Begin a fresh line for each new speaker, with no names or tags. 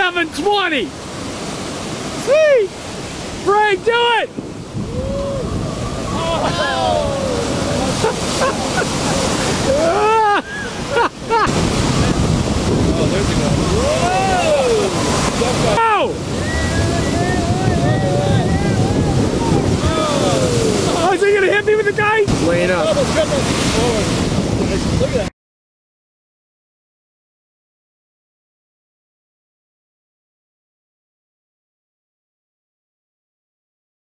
720. See? Frank, do it.
Oh, there's a guy. Whoa!
Oh! Oh, is he gonna hit me with the guy? Laying up.
Look at that.